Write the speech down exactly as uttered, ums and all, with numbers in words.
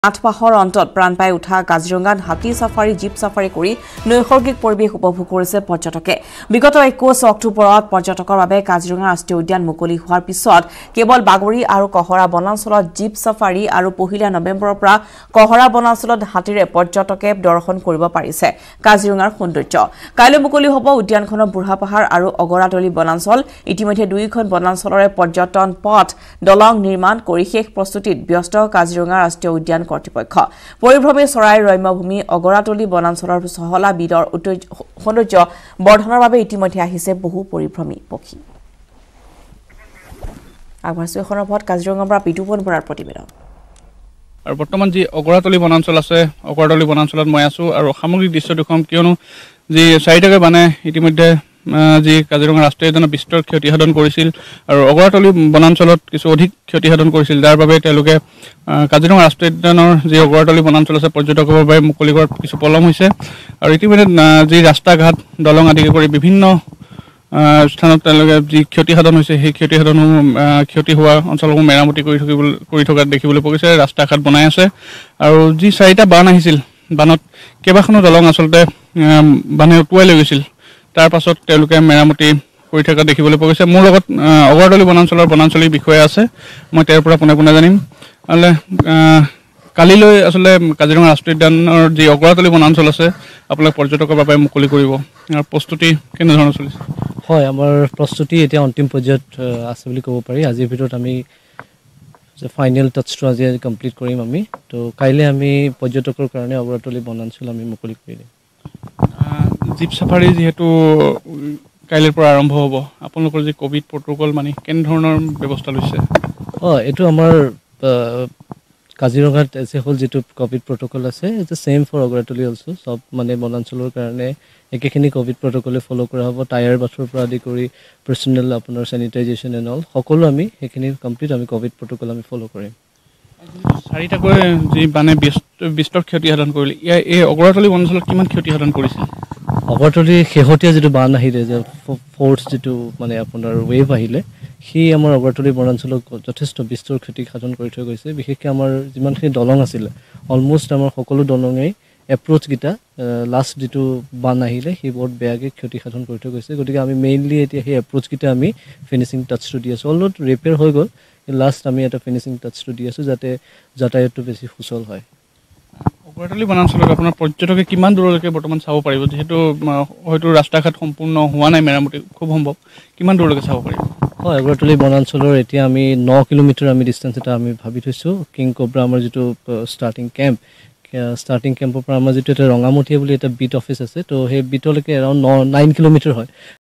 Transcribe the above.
আঠমাহৰ অন্তত প্ৰাণ পাই উঠা কাজিৰঙাত হাতী সাফাৰী জীপ সাফাৰী কৰি নৈসৰ্গিক পৰিৱেশ উপভোগ কৰিছে পৰ্যটকে বিগত একৈশ অক্টোবৰত পৰ্যটকৰ বাবে কাজিৰঙা ৰাষ্ট্ৰীয় উদ্যান মুকলি হোৱাৰ পিছত কেৱল বাগৰি আৰু কহৰা বনাঞ্চলত জীপ সাফাৰী আৰু পহিলা নৱেম্বৰৰ পৰা কহৰা বনাঞ্চলত হাতীৰে পৰ্যটকে দৰ্শন কৰিব পাৰিছে কাজিৰঙাৰ সৌন্দৰ্য কাইলৈ মুকলি হ'ব উদ্যানখনৰ বুঢ়া পাহাৰ আৰু অগৰাতলি বনাঞ্চল ইতিমধ্যে দুইখন বনাঞ্চলৰে পৰ্যটন পথ দলং নিৰ্মাণ কৰি শেষ প্ৰস্তুতিত ব্যস্ত কাজিৰঙা ৰাষ্ট্ৰীয় উদ্যান কৰ্তৃপক্ষ পৰিভ্ৰমী চৰাই ৰম্যভূমি অগৰাতলি বনাঞ্চলৰ চহলা বিলৰ সৌন্দৰ্য বৰ্ধনৰ বাবে ইতিমধ্যে আহিছে বহু পৰিভ্ৰমী পক্ষী আগবাঢ়িছে এখনৰ পথ কাজিৰঙাৰ পৰা বিতুপন বৰাৰ প্ৰতিবেদন আৰু বৰ্তমান যি অগৰাতলি বনাঞ্চল আছে অগৰাতলি বনাঞ্চলত মই আছো আৰু সামগ্ৰিক দৃশ্য দেখুৱাম কিয়নো যি চাৰিটাকে বানে ইতিমধ্যে যি কাজিৰঙা ৰাষ্ট্ৰীয় উদ্যানৰ বিস্তৰ ক্ষতিসাধন কৰিছিল আৰু অগৰাতলি বনাঞ্চলত কিছু অধিক ক্ষতিসাধন কৰিছিল যাৰ বাবে তেওঁলোকে কাজিৰঙা ৰাষ্ট্ৰীয় উদ্যানৰ যি অগৰাতলি বনাঞ্চল আছে পৰ্যটকৰ বাবে মুকলি কৰাত কিছু পলম হৈছে আৰু ইতিমধ্যে যি ৰাস্তা ঘাট দলং আদিকে কৰি বিভিন্ন স্থানত তেওঁলোকে যি ক্ষতিসাধন হৈছে সেই ক্ষতিসাধনসমূহ ক্ষতি হোৱা অঞ্চলসমূহ মেৰামতি কৰি থাকিবলৈ কৰি থকা দেখিবলৈ পোৱা গৈছে ৰাস্তা ঘাট বনাই আছে আৰু যি চাৰিটা বান আহিছিল বানত কেইবাখনো দলং আচলতে বানে উটুৱাই লৈ গৈছিল তাৰ পাছত তেওঁলোকে মেৰামতি কৰি থকা দেখিবলৈ পোৱা গৈছে মোৰ লগত অগৰাতলি বনাঞ্চলৰ বনাঞ্চলিক বিষয়া আছে মই তেওঁৰ পৰা পোনে পোনে জানিম আলে কালিলৈ আসলে কাজিৰঙা ৰাষ্ট্ৰীয় উদ্যানৰ যি অগৰাতলি বনাঞ্চল আছে আপোনালোক পৰ্যটকৰ বাবে মুকলি কৰিব আৰু প্ৰস্তুতি কেনে ধৰণৰ চলিছে হয় আমাৰ প্ৰস্তুতি এতিয়া অন্তিম পৰ্যায়ত আছে বুলি ক'ব পাৰি আজিৰ ভিতৰত আমি যে ফাইনেল টাচটো আজি কমপ্লিট কৰিম আমি তো কাইলৈ আমি পৰ্যটকৰ কাৰণে অগৰাতলি বনাঞ্চল আমি মুকলি কৰি দিম জীপ সাফাৰী যেহেতু কাইলৈৰ পৰা আৰম্ভ হ'ব আপোনালোকৰ যি কোভিড প্ৰটোকল মানে কেনে ধৰণৰ ব্যৱস্থা লৈছে অঁ এইটো আমাৰ কাজিৰঙাত এছে হ'ল যিটো কোভিড প্ৰটোকল আছে ইটছ সেম ফৰ অগৰাতলি অলসো সব মানে বনাঞ্চলৰ কাৰণে একেখিনি কোভিড প্ৰটোকলে ফলো কৰা হ'ব টায়াৰ বাছৰ পৰা আদি কৰি পাৰ্সোনেল আপোনাৰ স্যানিটাইজেশন এণ্ড অল সকলো আমি সেইখিনি কমপ্লিট আমি কোভিড প্ৰটোকল আমি ফলো কৰিম চাৰিটাকৈ যি মানে বিস্তৰ ক্ষতিসাধন কৰিলে এই অগৰাতলি বনাঞ্চলত কিমান ক্ষতিসাধন কৰিছিল অগৰাতলি শেহতীয়া যিটো বান আহিলে যে ফ'ৰ্চ যিটো মানে আপোনাৰ ৱেভ আহিলে সি আমাৰ অগৰাতলি বনাঞ্চলক যথেষ্ট বিস্তৰ ক্ষতিসাধন কৰি থৈ গৈছে বিশেষকৈ আমাৰ যিমানখিনি দলং আছিলে অলমোষ্ট আমাৰ সকলো দলঙেই এপ্ৰ'চকেইটা লাষ্ট যিটো বান আহিলে সি বহুত বেয়াকৈ ক্ষতিসাধন কৰি থৈ গৈছে গতিকে আমি মেইনলি এতিয়া সেই এপ্ৰ'চকেইটা আমি ফিনিচিং টাচটো দি আছোঁ অলৰেডি ৰিপেয়াৰ হৈ গ'ল লাষ্ট আমি এটা ফিনিচিং টাচটো দি আছোঁ যাতে যাতায়াতটো বেছি সুচল হয় অগৰাতলি বনাঞ্চলত আপোনাৰ পৰ্যটকে কিমান দূৰলৈকে বৰ্তমান চাব পাৰিব যিহেতু হয়তো ৰাস্তা ঘাট সম্পূৰ্ণ হোৱা নাই মেৰামতি খুব সম্ভৱ কিমান দূৰলৈকে চাব পাৰিব হয় অগৰাতলি বনাঞ্চলৰ এতিয়া আমি ন কিলোমিটাৰ আমি ডিষ্টেঞ্চ এটা আমি ভাবি থৈছোঁ কিং কোব্ৰা আমাৰ যিটো ষ্টাৰ্টিং কেম্প ষ্টাৰ্টিং কেম্পৰ পৰা আমাৰ যিটো এটা ৰঙামুঠীয়া বুলি এটা বিট অফিচ আছে তো সেই বিটলৈকে এৰাউণ্ড ন নাইন কিলোমিটাৰ হয়